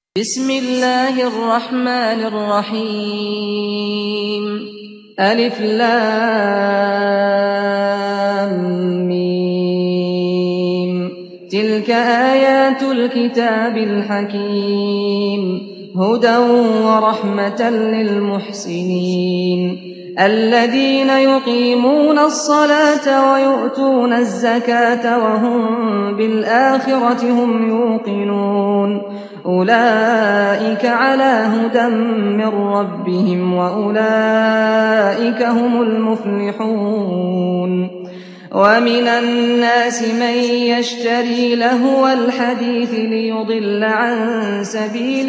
بسم الله الرحمن الرحيم ألف لام ميم تلك آيات الكتاب الحكيم هدى ورحمة للمحسنين الذين يقيمون الصلاة ويؤتون الزكاة وهم بالآخرة هم يوقنون أولئك على هدى من ربهم وأولئك هم المفلحون ومن الناس من يشتري لهو الحديث ليضل عن سبيل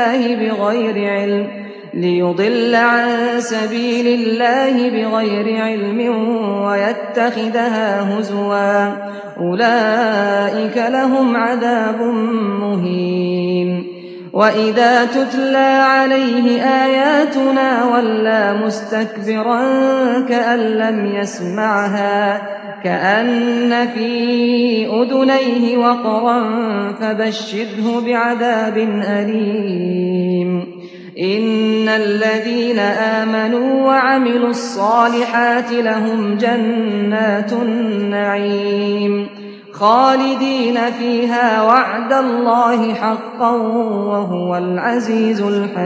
الله بغير علم ويتخذها هزوا أولئك لهم عذاب مهين وإذا تتلى عليه آياتنا ولى مستكبرا كأن لم يسمعها كأن في أذنيه وقرا فبشره بعذاب أليم إن الذين آمنوا وعملوا الصالحات لهم جنات النعيم خالدين فيها وعد الله حقا وهو العزيز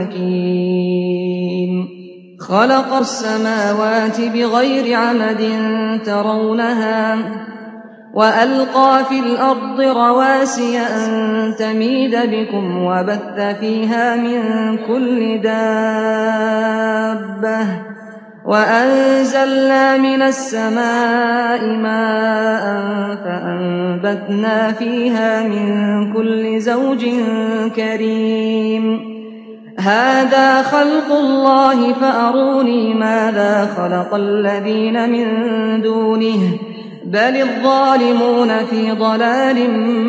الحكيم خلق السماوات بغير عمد ترونها وألقى في الأرض رواسي أن تميد بكم وبث فيها من كل دابة وأنزلنا من السماء ماء فأنبتنا فيها من كل زوج كريم هذا خلق الله فأروني ماذا خلق الذين من دونه بل الظالمون في ضلال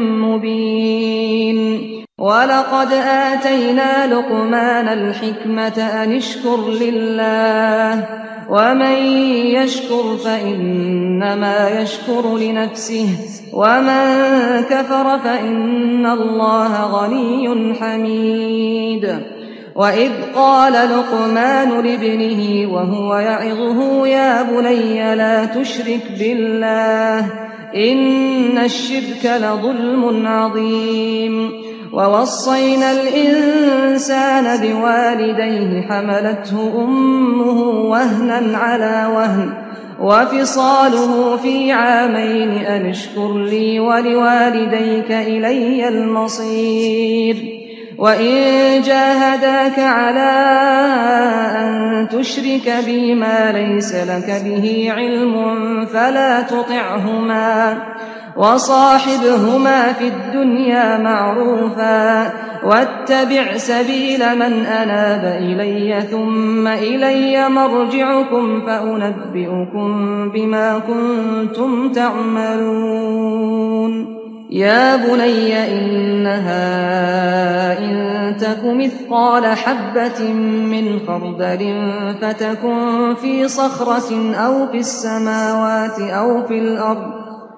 مبين ولقد آتينا لقمان الحكمة أن اشكر لله ومن يشكر فإنما يشكر لنفسه ومن كفر فإن الله غني حميد وإذ قال لقمان لابنه وهو يعظه يا بني لا تشرك بالله إن الشرك لظلم عظيم ووصينا الإنسان بوالديه حملته أمه وهنا على وهن وفصاله في عامين أن اشكر لي ولوالديك إلي المصير وإن جاهداك على أن تشرك بي ما ليس لك به علم فلا تطعهما وصاحبهما في الدنيا معروفا واتبع سبيل من أناب إلي ثم إلي مرجعكم فأنبئكم بما كنتم تعملون يا بني إنها إن تك مثقال حبة من خردل فتكن في صخرة أو في السماوات أو في الأرض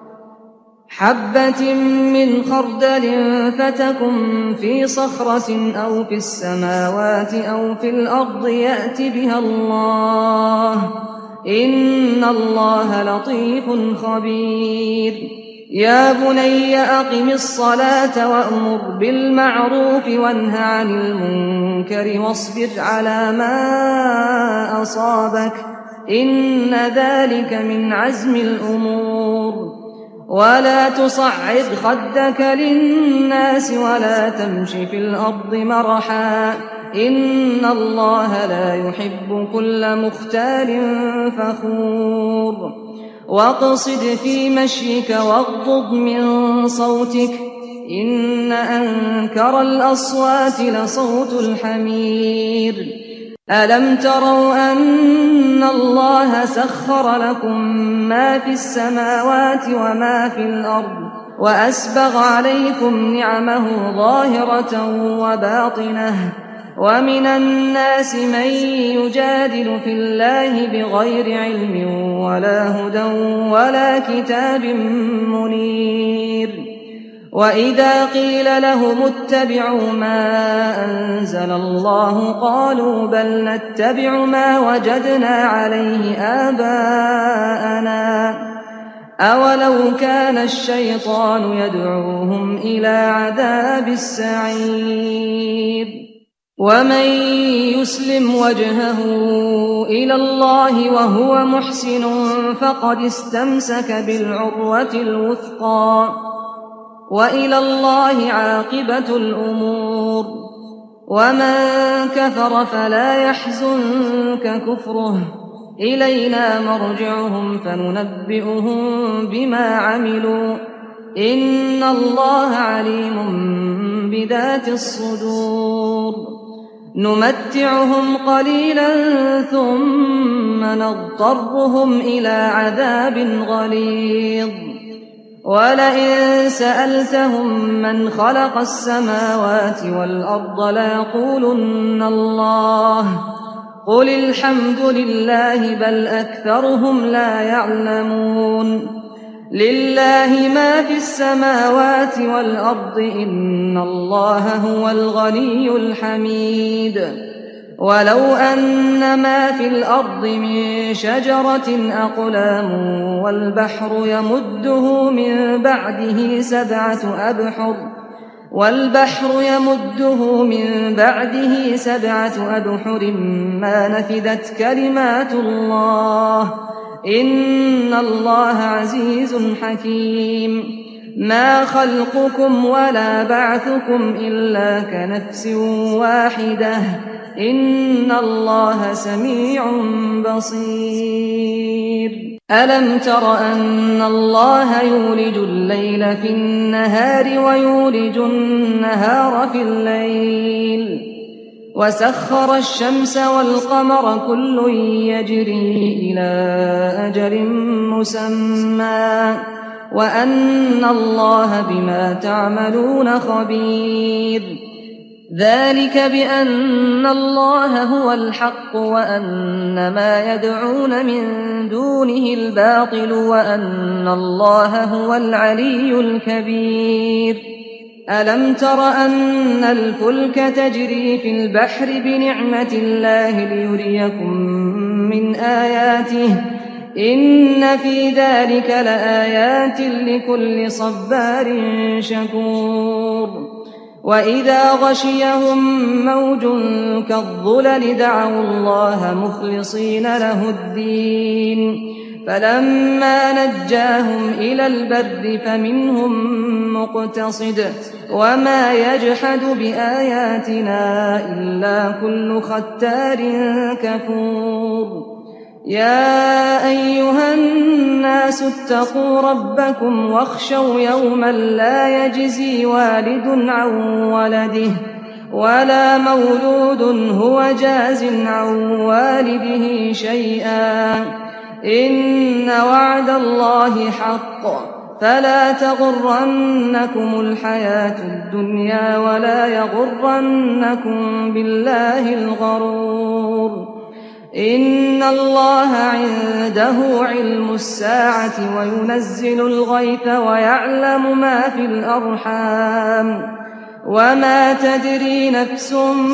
حبة من خردل فتكن في صخرة أو في السماوات أو في الأرض يأت بها الله إن الله لطيف خبير يا بني أقم الصلاة وأمر بالمعروف وانه عن المنكر واصبر على ما أصابك إن ذلك من عزم الأمور ولا تصعد خدك للناس ولا تمش في الأرض مرحا إن الله لا يحب كل مختال فخور واقصد في مشيك واغضض من صوتك إن أنكر الأصوات لصوت الحمير ألم تروا أن الله سخر لكم ما في السماوات وما في الأرض وأسبغ عليكم نعمه ظاهرة وباطنة ومن الناس من يجادل في الله بغير علم ولا هدى ولا كتاب منير وإذا قيل لهم اتبعوا ما أنزل الله قالوا بل نتبع ما وجدنا عليه آباءنا أولو كان الشيطان يدعوهم إلى عذاب السعير ومن يسلم وجهه إلى الله وهو محسن فقد استمسك بالعروة الوثقى وإلى الله عاقبة الأمور ومن كفر فلا يحزنك كفره إلينا مرجعهم فننبئهم بما عملوا إن الله عليم بذات الصدور نمتعهم قليلا ثم نضطرهم إلى عذاب غليظ ولئن سألتهم من خلق السماوات والأرض ليقولن الله قل الحمد لله بل أكثرهم لا يعلمون لله ما في السماوات والأرض إن الله هو الغني الحميد ولو أن ما في الأرض من شجرة أقلام والبحر يمده من بعده سبعة أبحر ما نفدت كلمات الله إن الله عزيز حكيم ما خلقكم ولا بعثكم إلا كنفس واحدة إن الله سميع بصير ألم تر أن الله يولج الليل في النهار ويولج النهار في الليل وسخر الشمس والقمر كل يجري إلى أجل مسمى وأن الله بما تعملون خبير ذلك بأن الله هو الحق وأن ما يدعون من دونه الباطل وأن الله هو العلي الكبير ألم تر أن الفلك تجري في البحر بنعمة الله ليريكم من آياته إن في ذلك لآيات لكل صبار شكور وإذا غشيهم موج كالظلل دعوا الله مخلصين له الدين فلما نجاهم إلى البر فمنهم مقتصد وما يجحد بآياتنا إلا كل ختار كفور يا أيها الناس اتقوا ربكم واخشوا يوما لا يجزي والد عن ولده ولا مولود هو جاز عن والده شيئا إن وعد الله حق فلا تغرنكم الحياة الدنيا ولا يغرنكم بالله الغرور إن الله عنده علم الساعة وينزل الغيث ويعلم ما في الأرحام وما تدري نفس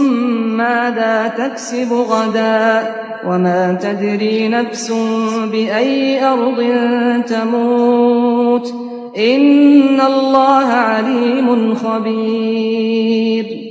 ماذا تكسب غدا وما تدري نفس بأي أرض تموت إن الله عليم خبير